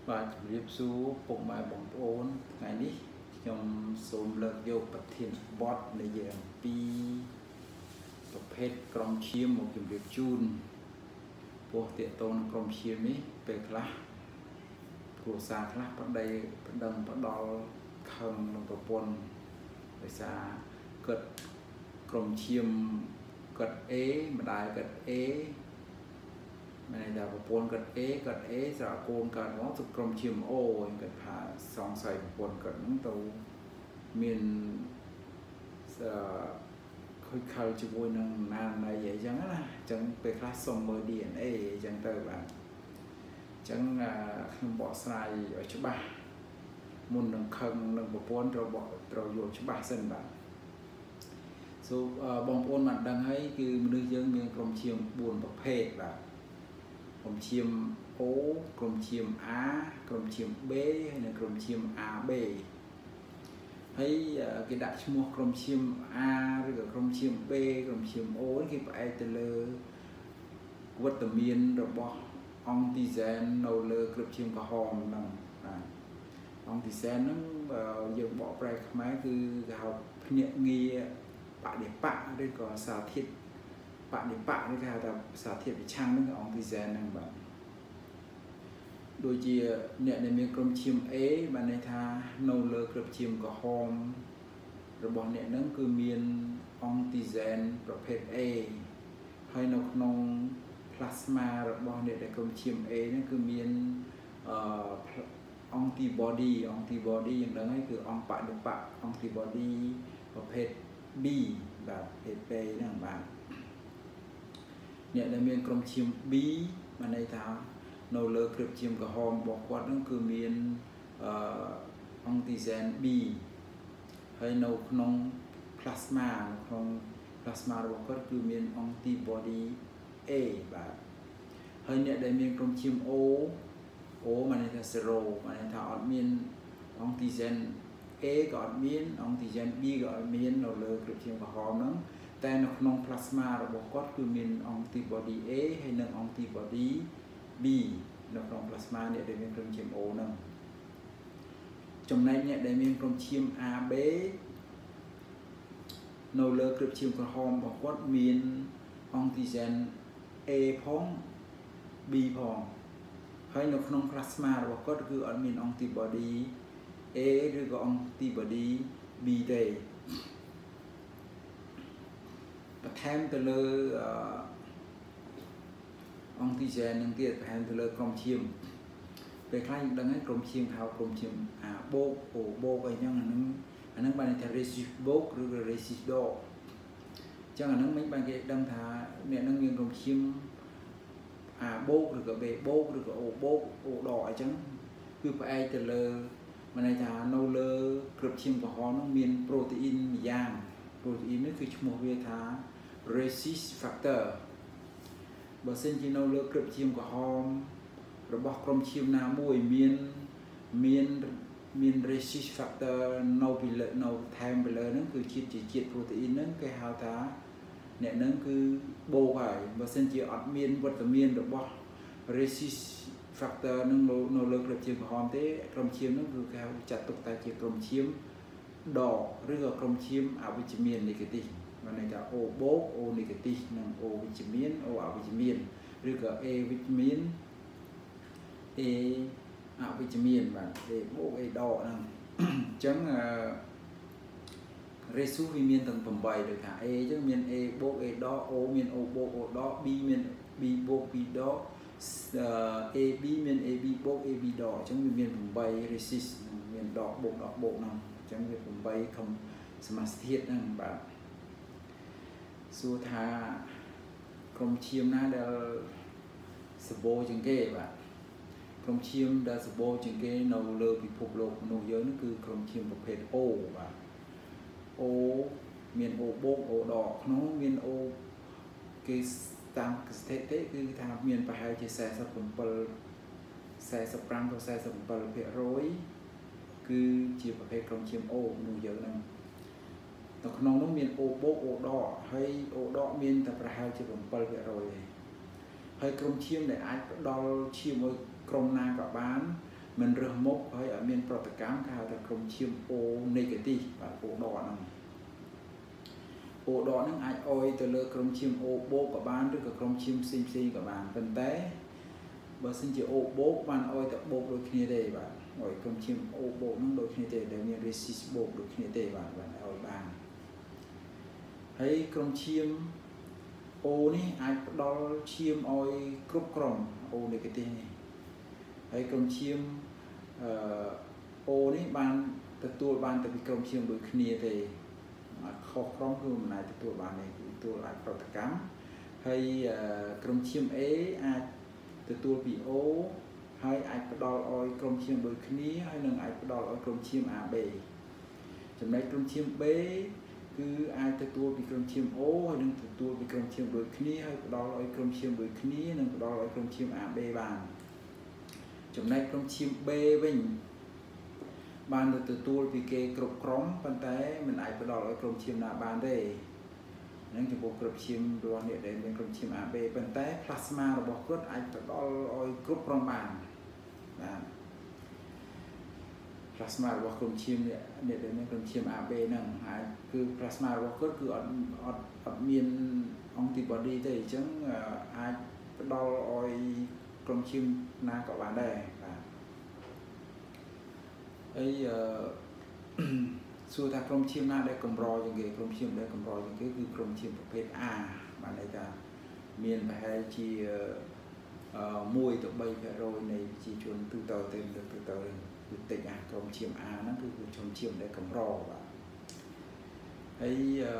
បាទជំរាបសួរពុកម៉ែបងប្អូនថ្ងៃនេះខ្ញុំសូមលើកយកប្រធានបទនៃអំពីប្រភេទក្រុមឈាមមកជម្រាបជូនពោះតាកតងនឹងក្រុមឈាមនេះពេលខ្លះគ្រួសារខ្លះប្តីប្តឹងផ្ដល់ខឹងនឹងប្រពន្ធដោយសារគាត់ក្រុមឈាមគាត់ A ម្ដាយគាត់ A này là một quân cật ế giờ côn cật nó thực công chiêm ô cật hạ song sài một quân cật những tàu miền khơi khơi cho vui năng nan này vậy chẳng là chẳng về class song mơ DNA chẳng tới bạn chẳng không bỏ sai ở chỗ ba muốn nâng khăn nâng một quân rồi bỏ rồi vô chỗ ba sân bạn số bóng quân mặt đang thấy cứ nữ dân miền công chiêm buồn bậc phê bạnក្រុមឈាម O ក្រុមឈាម A ក្រុមឈាម B ហើយនិងក្រុមឈាម AB ហើយគេដាក់ឈ្មោះក្រុមឈាម A ឬក៏ក្រុមឈាម B ក្រុមឈាម O គេផ្អែកទៅលើវត្តមានរបស់អង់ទីហ្សែននៅលើគ្រាប់ឈាមក្រហមហ្នឹងបាទអង់ទីហ្សែនហ្នឹងបើយើងបកប្រែខ្មែរគឺគេហៅភ្នាក់ងារបដិបកឬក៏សារធាតុបដិបកនេះគេហៅថាសារធាតុប្រឆាំងនឹងអង្គទីហ្សែនហ្នឹងបាទដូចជាអ្នកដែលមានក្រុមឈាម A បានន័យថានៅលើគ្រាប់ឈាមក្រហមរបស់អ្នកហ្នឹងគឺមានអង្គទីហ្សែនប្រភេទ A ហើយនៅក្នុង plasma របស់អ្នកដែលក្រុមឈាម A ហ្នឹងគឺមានantibody យើងដឹងហើយគឺអង្គបដិបក antibody ប្រភេទ B បាទប្រភេទ B ហ្នឹងបាទអ្នកដែលមានក្រុមឈាម B បានន័យថានៅលើគ្រាប់ឈាមក្រហមរបស់គាត់ហ្នឹងគឺមានអង្គទីហ្សែន B ហើយនៅក្នុង plasma របស់គាត់គឺមាន antibody A បាទហើយអ្នកដែលមានក្រុមឈាម O បានន័យថា 0 បានន័យថាអត់មានអង្គទីហ្សែន A ក៏អត់មានអង្គទីហ្សែន B ក៏អត់មាននៅលើគ្រាប់ឈាមក្រហមហ្នឹងតែនៅក្នុង plasma របស់គាត់គឺមាន antibody A ហើយនិង antibody B នៅក្នុង plasma អ្នកដែលមានក្រុមឈាម O ហ្នឹងចំណែកអ្នកដែលមានក្រុមឈាម AB នៅលើគ្រាប់ឈាមក្រហមរបស់គាត់មាន antigen A ផង B ផងហើយនៅក្នុង plasma របស់គាត់គឺអត់មាន antibody A ឬក៏ antibody B ទេបន្ថែមទៅលើអង្គទីហ្សែននឹងទៀតបន្ថែមទៅលើក្រុមឈាមពេលខ្លះយើងដឹងហើយក្រុមឈាមហៅក្រុមឈាម A បូក O បូកអីចឹងអាហ្នឹងបានន័យថា resist បូកឬក៏ resist ដកអញ្ចឹងអាហ្នឹងមិនបានគេដឹងថាអ្នកហ្នឹងមានក្រុមឈាម A បូកឬក៏ B បូកឬក៏ O បូក O ដកអញ្ចឹងគឺផ្អែកទៅលើបានន័យថានៅលើគ្រាប់ឈាមក្រហមហ្នឹងមានប្រូតេអ៊ីនមួយយ៉ាងប្រូតេអ៊ីននេះគឺឈ្មោះវាថា resist factor បើសិនជានៅលើគ្រាប់ឈាមក្រហមរបស់ក្រុមឈាមណាមួយមាន resist factor នៅពីលើនៅថែមពីលើហ្នឹងគឺជាតិប្រូតេអ៊ីនហ្នឹងគេហៅថាអ្នកហ្នឹងគឺបូកហើយបើសិនជាអត់មានវត្តមានរបស់ resist factor ហ្នឹងនៅលើគ្រាប់ឈាមក្រហមទេក្រុមឈាមហ្នឹងគឺគេចាត់ទុកតែជាក្រុមឈាមដកឬក៏ក្រុមឈាមអវិជ្ជមាន negative បានន័យថា O បូក O negative និង O វិជ្ជមាន O អវិជ្ជមានឬក៏ A វិជ្ជមាន A អវិជ្ជមានបាទ A បូក A ដកហ្នឹងអញ្ចឹងratio វាមានទាំង8ដូចថា A អញ្ចឹងមាន A បូក A ដក O មាន O បូក O ដក B មាន B បូក B ដក AB មាន AB បូក AB ដកអញ្ចឹងវាមាន8 resist មានដកបូកហ្នឹងអញ្ចឹងវា8ខំសមាសធាតុហ្នឹងបាទសួរថាក្រុមឈាមណាដែលសម្បូរជាងគេបាទក្រុមឈាមដែលសម្បូរជាងគេនៅលើពិភពលោកមនុស្សយើងនោះគឺក្រុមឈាមប្រភេទ O បាទ O មាន O បូក O ដកក្នុងមាន O គេតាមស្ថិតិគឺថាមានប្រហែលជា45ទៅ47%គឺជាប្រភេទក្រុមឈាម O មនុស្សយើងហ្នឹងនៅក្នុងនោះមាន O បូក O ដកហើយ O ដកមានតែប្រហែលជា7%ទេហើយក្រុមឈាមដែលអាចផ្ដល់ឈាមឲ្យក្រុមណាក៏បាន mình rửa mốc hay ở miền Prot cám cao là không chiêm ô negative và ô đỏ nè ô đỏ nó ai oi từ lơ không chiêm ô bố của bạnឬក៏ không chiêm sim của bạn phần téបើសិនជាអូបោកបានអោយតែបោកដូចគ្នាទេបាទអោយក្រុមឈាមអូបោកនឹងដូចគ្នាទេដែលមាន resist បោកដូចគ្នាទេបាទអោយបានហើយក្រុមឈាមអូនេះអាចផ្ដល់ឈាមអោយគ្រប់ក្រុមអូ negative នេះហើយក្រុមឈាមអូនេះបានទទួលបានតែពីក្រុមឈាមដូចគ្នាទេអត់ខុសក្រុមគឺមិនអាចទទួលបានទេគឺទទួលអាចប្រតិកម្មហើយក្រុមឈាម A អាចទទួលពី O ហើយអាចផ្ដល់ឲ្យក្រុមឈាមដូចគ្នាហើយនឹងអាចផ្ដល់ឲ្យក្រុមឈាម AB ចំណែកក្រុមឈាម B គឺអាចទទួលពីក្រុមឈាម O ហើយនឹងទទួលពីក្រុមឈាមដូចគ្នាហើយផ្ដល់ឲ្យក្រុមឈាមដូចគ្នានិងផ្ដល់ឲ្យក្រុមឈាម AB បានចំណែកក្រុមឈាម B វិញបានទទួលពីគេគ្រប់ក្រុមប៉ុន្តែមិនអាចផ្ដល់ឲ្យក្រុមឈាមណាបានទេនឹងចំពោះគ្រប់ឈាមរបស់អ្នកដែលមានក្រុមឈាម AB ប៉ុន្តែ plasma របស់គាត់អាចផ្ដល់ឲ្យគ្រប់ក្រុមបានបាទ plasma របស់ក្រុមឈាមអ្នកដែលមានក្រុមឈាម AB ហ្នឹងអាចគឺ plasma របស់គាត់គឺអត់មាន antibody ទេអញ្ចឹងអាចផ្ដល់ឲ្យក្រុមឈាមណាក៏បានដែរបាទហើយសួរថាក្រុមឈាមណាដែលកម្រជាងគេក្រុមឈាមដែលកម្រជាងគេគឺក្រុមឈាមប្រភេទ A បានន័យថាមានប្រហែលជា1 ទៅ 3% នៃប្រជាជនទូទៅគឺតិចណាក្រុមឈាម A ហ្នឹងគឺក្រុមឈាមដែលកម្របាទហើយ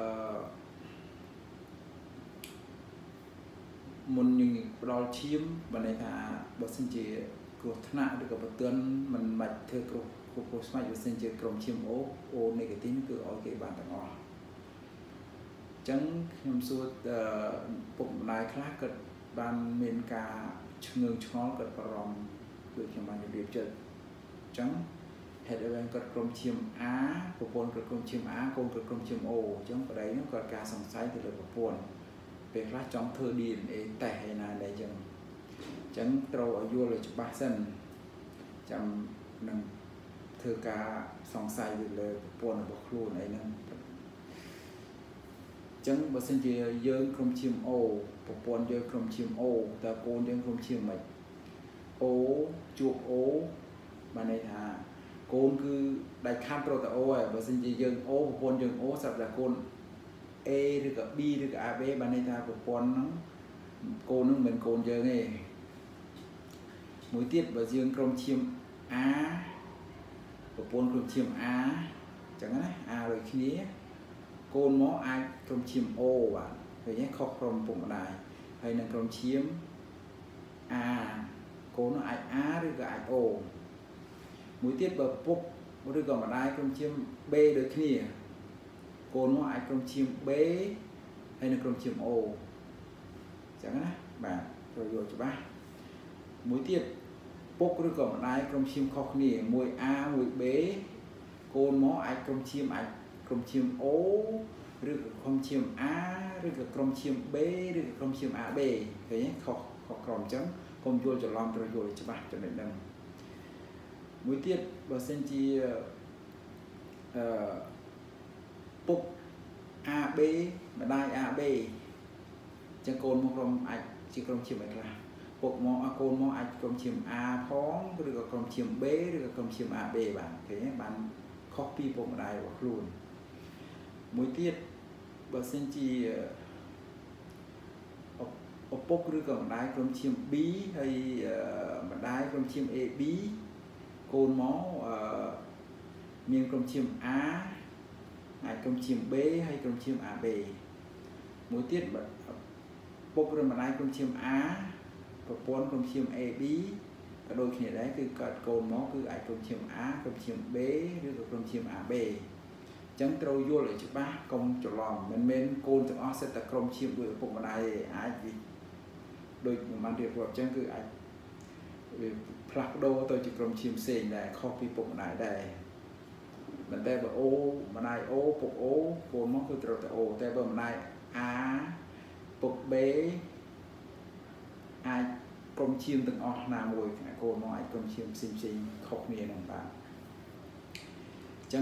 មុននឹងផ្ដល់ឈាមបានន័យថាបើសិនជាគ្រោះថ្នាក់ឬក៏បន្ទន់មិនបាច់ធ្វើគ្រោះស្មាច់បើសិនជាក្រុមឈាម O negative គឺឲ្យគេបានទាំងអស់អញ្ចឹងខ្ញុំសួរពុកម្ដាយខ្លះគាត់បានមានការឆ្ងើឆ្ងល់គាត់បារម្ភដូចខ្ញុំបានជម្រាបជើអញ្ចឹងហេតុអីបានគាត់ក្រុមឈាម A ប្រពន្ធគាត់ក្រុមឈាម A កូនគាត់ក្រុមឈាម O អញ្ចឹងប្តីនោះគាត់ការសង្ស័យទៅលើប្រពន្ធពេលខ្លះចង់ធ្វើ DNA តេស្តឯណាដែរអញ្ចឹងត្រូវឲ្យយល់ឲ្យច្បាស់សិនចាំនឹងធ្វើការសង្ស័យទៅលើប្រព័ន្ធរបស់ខ្លួនអីហ្នឹងអញ្ចឹងបើសិនជាយើងក្រុមឈាម O ប្រព័ន្ធយើងក្រុមឈាម O តើកូនយើងក្រុមឈាមមិន O ជួប O បានន័យថាកូនគឺដាច់ខាតត្រូវតែ O ហើយបើសិនជាយើង O ប្រព័ន្ធយើង O ស្រាប់តែកូន A ឬក៏ B ឬក៏ AB បានន័យថាប្រព័ន្ធហ្នឹងកូនហ្នឹងមិនមែនកូនយើងទេមួយទៀតបើយើងក្រុមឈាម A ប្រព័ន្ធក្រុមឈាម A អញ្ចឹងណា A ដូចគ្នាកូនមកអាចក្រុមឈាម O បាទឃើញទេខុសក្រុមពុកម្ដាយហើយនឹងក្រុមឈាម A កូននោះអាច A ឬក៏អាច O មួយទៀតបើពុកឬក៏ម្ដាយក្រុមឈាម B ដូចគ្នាកូនមកអាចក្រុមឈាម B ហើយនឹងក្រុមឈាម O អញ្ចឹងណាបាទត្រូវយល់ច្បាស់មួយទៀតពុកឬក៏ម្ដាយក្រុមឈាមខុសគ្នាមួយ A មួយ B កូនមកអាចក្រុមឈាម O ឬក៏ក្រុមឈាម A ឬក៏ក្រុមឈាម B ឬក៏ក្រុមឈាម AB ឃើញទេខុសក្រុមអញ្ចឹងកុំយល់ច្រឡំត្រូវយល់ឲ្យច្បាស់ចំណុចហ្នឹងមួយទៀតបើសិនជាពុក AB ម្ដាយ AB អញ្ចឹងកូនមកក្រុមអាចជាក្រុមឈាមអីខ្លះពុកមកកូនមកអាចក្រុមឈាម A ផងឬក៏ក្រុមឈាម B ឬក៏ក្រុមឈាម AB បាទឃើញទេបានខុសពីពុកម្ដាយរបស់ខ្លួនមួយទៀតបើសិនជាឪពុកឬក៏ម្ដាយក្រុមឈាម B ហើយម្ដាយក្រុមឈាម AB កូនមកមានក្រុមឈាម A អាចក្រុមឈាម B ហើយក្រុមឈាម AB មួយទៀតពុករម្ដាយក្រុមឈាម A ប្រព័ន្ធក្រុមឈាម AB ក៏ដូចគ្នាដែរគឺកើតកូនមកគឺអាចក្រុមឈាម A ក្រុមឈាម B ឬក៏ក្រុមឈាម AB អញ្ចឹងត្រូវយល់ឲ្យច្បាស់កុំច្រឡំមិនមែនកូនទាំងអស់សិតតែក្រុមឈាមដោយឪពុកម្ដាយអាចដូចខ្ញុំបានរៀបរាប់អញ្ចឹងគឺអាចផ្លាស់ប្ដូរទៅជាក្រុមឈាមផ្សេងដែរខុសពីពុកម្ដាយដែរប៉ុន្តែបើ O ម្ដាយ O ពុក O កូនមកគឺត្រូវតែ O តែបើម្ដាយ A ពុក B អាចกรมชีมตึงออกนามวยโกนมอยกรมชีมซิมขบเมียนของบ้านจัง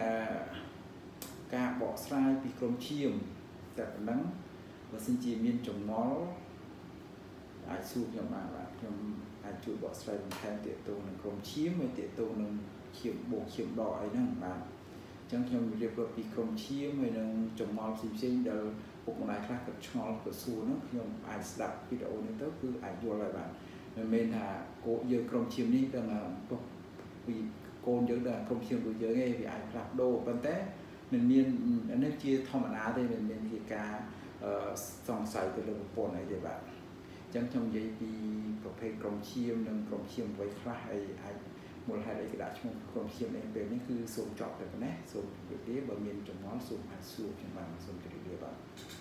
การบอกสไลด์ปีกรมชีมแต่นั้นว่าสินจีมีนจงมอลอาจสู้ยังมาแบบยังอาจจุดบอกสไลด์แทนเตะตัวหนึ่งกรมชีมไม่เตะตัวหนึ่งเขียมโบกเขียมดอกไอ้นั่นบ้านจังยังเรียกว่าปีกรมชีมไม่นึงจงมอลซิมเดิมพวกนายคลาสกับชอลกับซูนั่นยังอาจดับวิดีโอนี้ก็คืออาจยัวอะไรบ้างเมนหาโกเยอะกรมชีมนี่ดังปีโกนเยอะดังกรมชีมดูเยอะไงvì aiคลาสโดปันแต่mình miênอันนั้นที่ธรรมดาได้mình miênที่การส่องใส่ตัวระบบปนอะไรเดี๋ยวแบบจังtrong giấy điประเภทกรมเชียมหนึ่งกรมเชียมไว้คลาไอ้มูลค่าได้กระดาษช่วงกรมเชียมเองเป็นนี่คือสูงจอบแต่ก็แน่สูงเดี๋ยวบางเมียนจงน้อยสูงสูงจังบางสูงจะเรียบแบบ